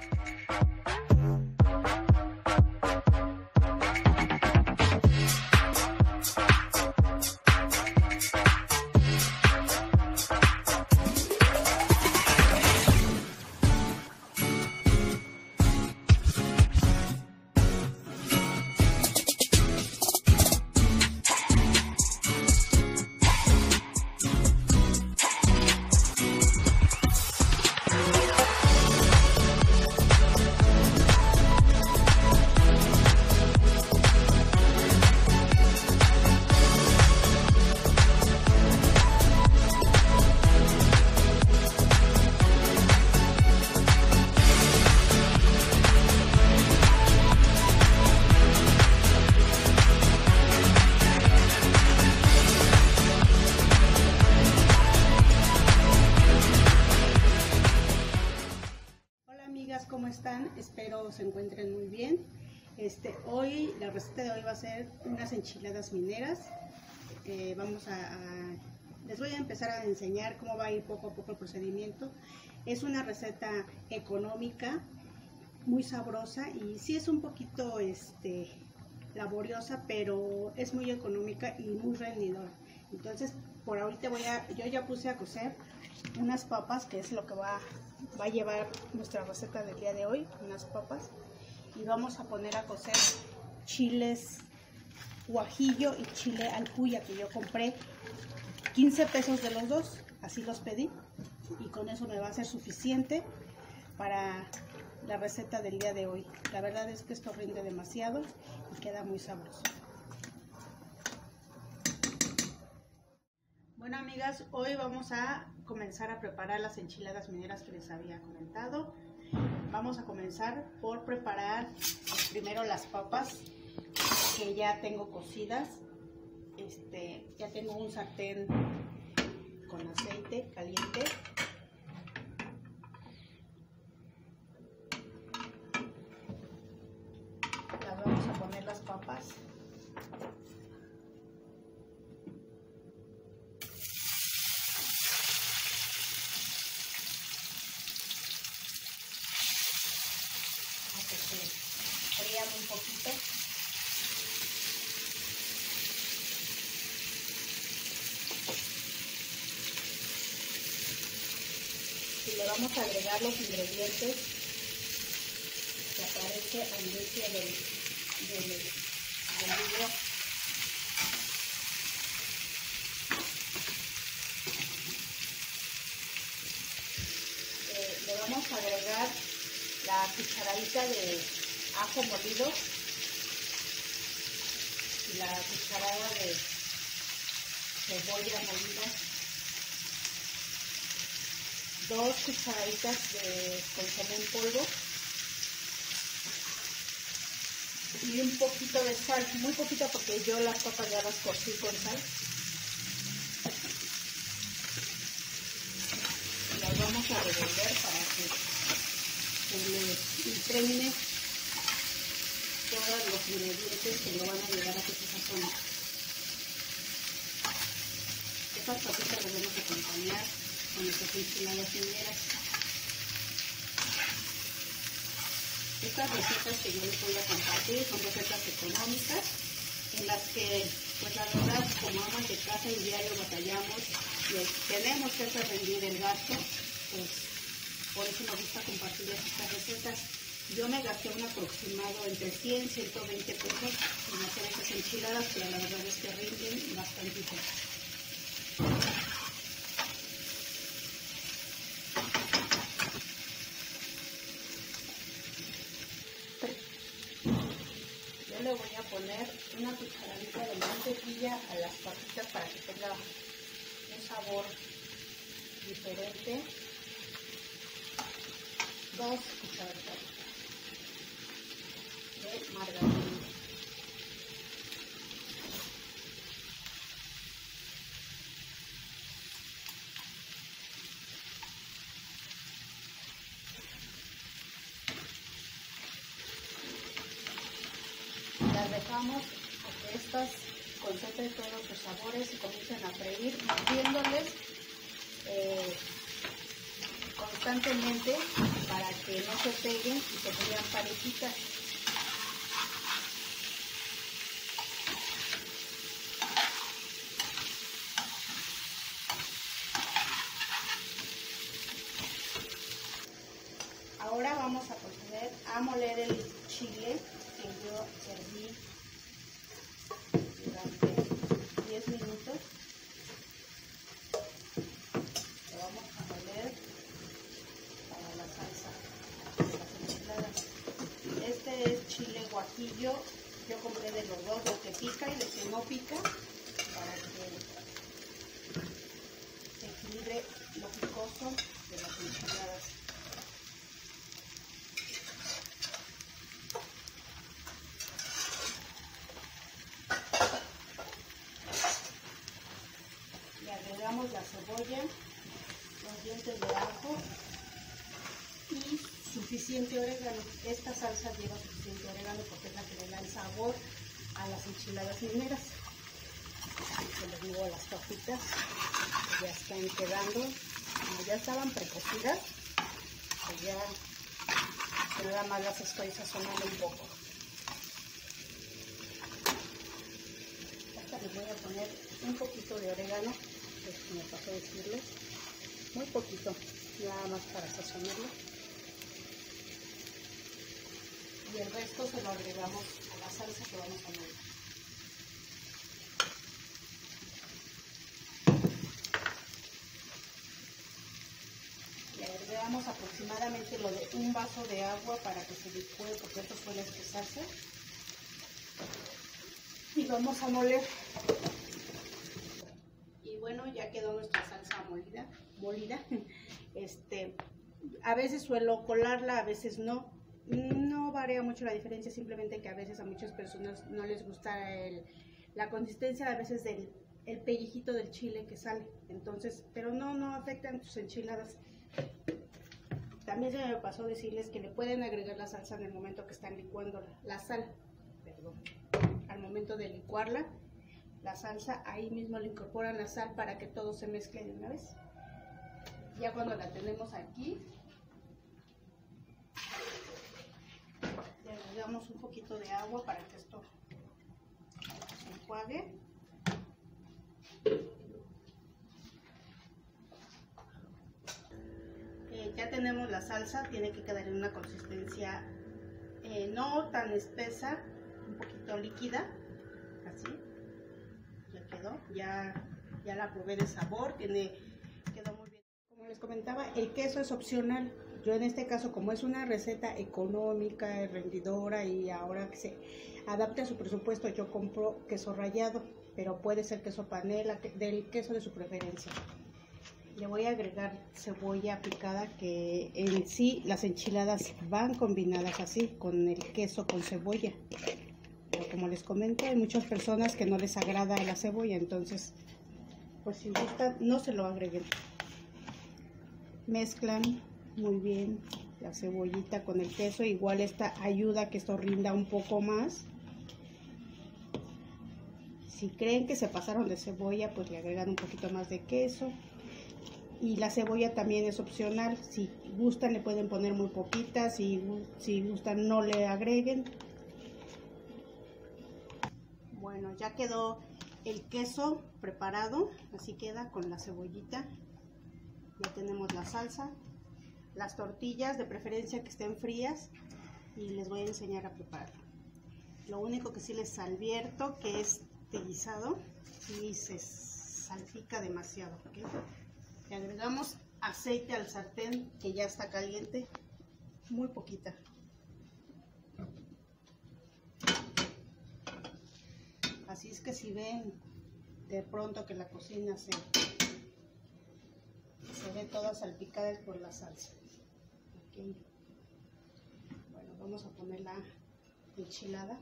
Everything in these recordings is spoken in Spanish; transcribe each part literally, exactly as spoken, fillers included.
¿Cómo están? Espero se encuentren muy bien. Este, hoy, la receta de hoy va a ser unas enchiladas mineras. Eh, vamos a, a, les voy a empezar a enseñar cómo va a ir poco a poco el procedimiento. Es una receta económica, muy sabrosa y sí es un poquito este, laboriosa, pero es muy económica y muy rendidora. Entonces, por ahorita voy a, yo ya puse a cocer unas papas, que es lo que va, va a llevar nuestra receta del día de hoy, unas papas, y vamos a poner a cocer chiles guajillo y chile al puya, que yo compré quince pesos de los dos, así los pedí, y con eso me va a ser suficiente para la receta del día de hoy. La verdad es que esto rinde demasiado y queda muy sabroso. Bueno, amigas, hoy vamos a comenzar a preparar las enchiladas mineras que les había comentado. Vamos a comenzar por preparar primero las papas, que ya tengo cocidas. Este, ya tengo un sartén con aceite caliente. Las vamos a poner las papas. Frían un poquito. Y le vamos a agregar los ingredientes que aparece al inicio del, del, del libro. Eh, le vamos a agregar la cucharadita de ajo molido y la cucharada de cebolla molida, dos cucharaditas de consomé en polvo y un poquito de sal, muy poquito porque yo las papas ya las cocí con sal. Y las vamos a revolver para que se le impregne todos los ingredientes que lo van a ayudar a que se sazone. Estas papitas las vamos a acompañar con nuestras enchiladas mineras. Estas recetas que yo les voy a compartir son recetas económicas en las que, pues la verdad, como amas de casa y diario batallamos y tenemos que hacer rendir el gasto, pues por eso me gusta compartir estas recetas. Yo me gasté un aproximado entre cien y ciento veinte pesos en hacer estas enchiladas, pero la verdad es que rinden bastante. Yo le voy a poner una cucharadita de mantequilla a las papitas para que tenga un sabor diferente. Dos cucharaditas de margarina. Las dejamos a que estas concentren todos sus sabores y comiencen a freír, moviéndoles eh, constantemente para que no se peguen y se vean parejitas. Ahora vamos a proceder a moler el chile que yo serví durante diez minutos. Lo vamos a moler para la salsa de las enchiladas. Este es chile guajillo. Yo compré de los dos, el que pica y el que no pica, para que se equilibre lo picoso de las enchiladas. Le agregamos la cebolla, los dientes de ajo y suficiente orégano. Esta salsa lleva suficiente orégano porque es la que le da el sabor a las enchiladas mineras. Se les digo, las papitas ya están quedando, como ya estaban precocidas, pues ya nada más las estoy sazonando un poco. Hasta les voy a poner un poquito de orégano, pues me pasó decirles, muy poquito, nada más para sazonarlo. Y el resto se lo agregamos a la salsa que vamos a moler. Le agregamos aproximadamente lo de un vaso de agua para que se licúe, porque esto suele espesarse. Y vamos a moler. Y bueno, ya quedó nuestra salsa molida. molida. Este, a veces suelo colarla, a veces no. No varía mucho la diferencia, simplemente que a veces a muchas personas no les gusta el, la consistencia a veces del el pellejito del chile que sale. Entonces, pero no, no afectan tus enchiladas. También se me pasó decirles que le pueden agregar la salsa en el momento que están licuando la, la sal, perdón, al momento de licuarla, la salsa, ahí mismo le incorporan la sal para que todo se mezcle de una vez. Ya cuando la tenemos aquí, le agregamos un poquito de agua para que esto se enjuague. Eh, ya tenemos la salsa, tiene que quedar en una consistencia eh, no tan espesa, un poquito líquida, así. Ya quedó, ya, ya la probé de sabor, tiene, quedó muy bien. Como les comentaba, el queso es opcional. Yo en este caso, como es una receta económica, rendidora y ahora que se adapte a su presupuesto, yo compro queso rallado, pero puede ser queso panela, del queso de su preferencia. Le voy a agregar cebolla picada, que en sí las enchiladas van combinadas así, con el queso con cebolla. Pero como les comento, hay muchas personas que no les agrada la cebolla, entonces, pues si gustan, no se lo agreguen. Mezclan muy bien la cebollita con el queso, igual esta ayuda a que esto rinda un poco más. Si creen que se pasaron de cebolla, pues le agregan un poquito más de queso. Y la cebolla también es opcional, si gustan le pueden poner muy poquita, si, si gustan no le agreguen. Bueno, ya quedó el queso preparado, así queda con la cebollita. Ya tenemos la salsa. Las tortillas, de preferencia que estén frías, y les voy a enseñar a prepararlo. Lo único que sí les advierto que este guisado sí se salpica demasiado, ¿okay? Le agregamos aceite al sartén que ya está caliente, muy poquita. Así es que si ven de pronto que la cocina se, se ve toda salpicada es por la salsa. Okay. Bueno, vamos a poner la enchilada.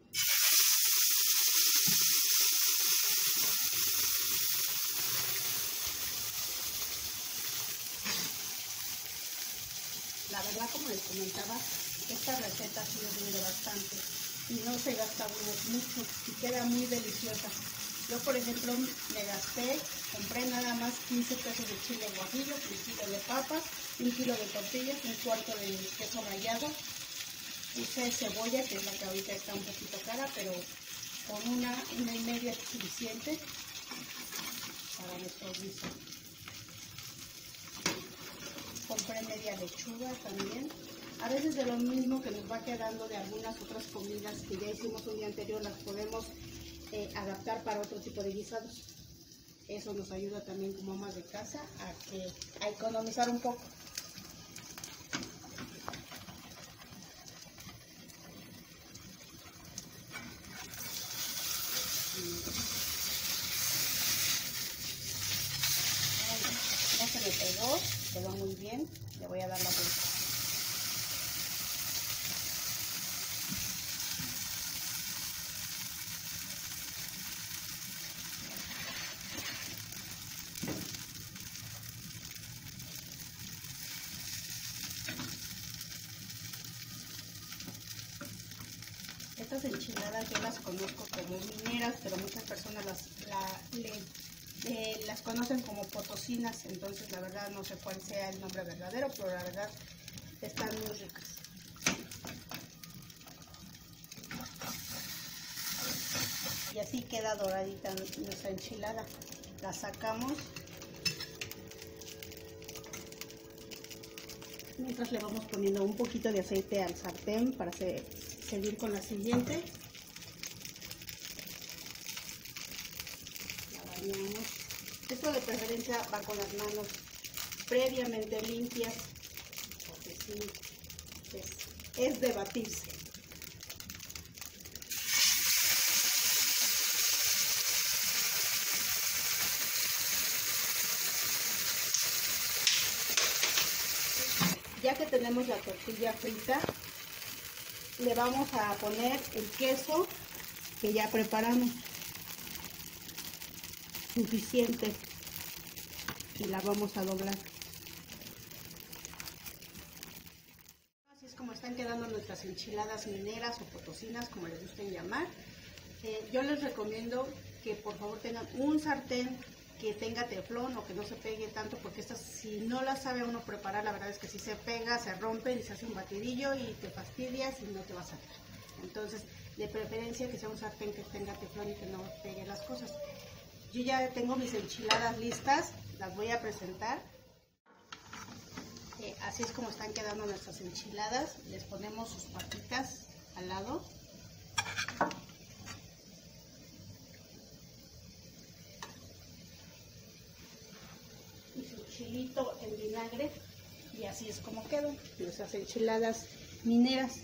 La verdad, como les comentaba, esta receta sí rinde bastante y no se gasta mucho y queda muy deliciosa. Yo, por ejemplo, me gasté, compré nada más quince pesos de chile guajillo, quince de papas, un kilo de tortillas, un cuarto de queso rallado. Usé cebolla, que es la que ahorita está un poquito cara, pero con una, una y media es suficiente para nuestro guiso. Compré media lechuga también. A veces de lo mismo que nos va quedando de algunas otras comidas que ya hicimos un día anterior, las podemos eh, adaptar para otro tipo de guisados. Eso nos ayuda también como amas de casa a, que, a economizar un poco. No se me pegó, quedó muy bien. Le voy a dar la vuelta. Estas enchiladas yo las conozco como mineras, pero muchas personas las, la, le, eh, las conocen como potosinas, entonces la verdad no sé cuál sea el nombre verdadero, pero la verdad están muy ricas. Y así queda doradita nuestra enchilada. La sacamos. Mientras le vamos poniendo un poquito de aceite al sartén para hacer seguir con la siguiente. La bañamos. Esto de preferencia va con las manos previamente limpias, porque sí, es, es de batirse. Ya que tenemos la tortilla frita, le vamos a poner el queso que ya preparamos, suficiente, y la vamos a doblar. Así es como están quedando nuestras enchiladas mineras o potosinas, como les gusten llamar. Eh, yo les recomiendo que por favor tengan un sartén que tenga teflón o que no se pegue tanto, porque estas, si no las sabe uno preparar, la verdad es que si se pega, se rompe y se hace un batidillo y te fastidias y no te va a salir. Entonces, de preferencia que sea un sartén que tenga teflón y que no pegue las cosas. Yo ya tengo mis enchiladas listas, las voy a presentar. Eh, así es como están quedando nuestras enchiladas. Les ponemos sus patitas al lado. Chilito en vinagre, y así es como quedan nuestras enchiladas mineras.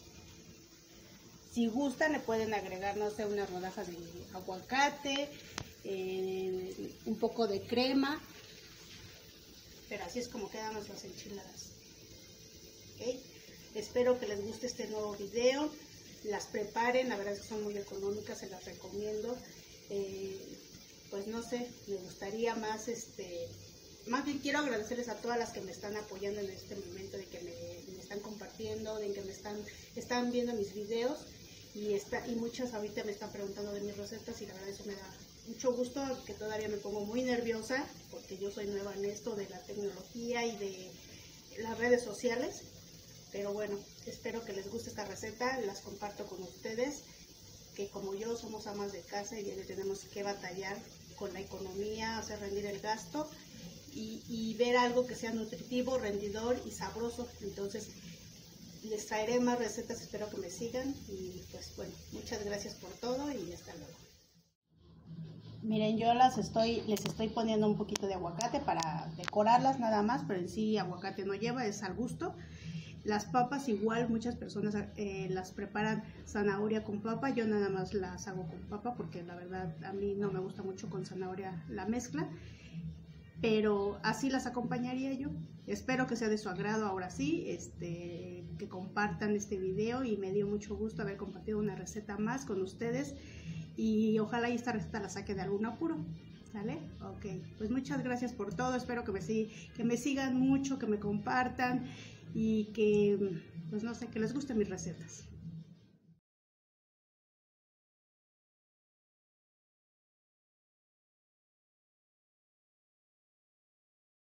Si gustan le pueden agregar, no sé, unas rodajas de aguacate, eh, un poco de crema, pero así es como quedan nuestras enchiladas. ¿Okay? Espero que les guste este nuevo video, las preparen, la verdad es que son muy económicas, se las recomiendo. Eh, pues no sé, me gustaría más este Más bien quiero agradecerles a todas las que me están apoyando en este momento, de que me, me están compartiendo, de que me están, están viendo mis videos, y, está, y muchas ahorita me están preguntando de mis recetas, y la verdad eso me da mucho gusto, que todavía me pongo muy nerviosa porque yo soy nueva en esto de la tecnología y de las redes sociales, pero bueno, espero que les guste esta receta, las comparto con ustedes, que como yo somos amas de casa y ya tenemos que batallar con la economía, hacer rendir el gasto, Y, y ver algo que sea nutritivo, rendidor y sabroso. Entonces les traeré más recetas, espero que me sigan, y pues bueno, muchas gracias por todo y hasta luego. Miren, yo las estoy, les estoy poniendo un poquito de aguacate para decorarlas nada más, pero en sí aguacate no lleva, es al gusto. Las papas igual, muchas personas eh, las preparan zanahoria con papa, yo nada más las hago con papa porque la verdad a mí no me gusta mucho con zanahoria la mezcla. Pero así las acompañaría yo. Espero que sea de su agrado ahora sí, este, que compartan este video, y me dio mucho gusto haber compartido una receta más con ustedes, y ojalá esta receta la saque de algún apuro, ¿sale? Ok, pues muchas gracias por todo, espero que me, que me sigan mucho, que me compartan y que, pues no sé, que les gusten mis recetas.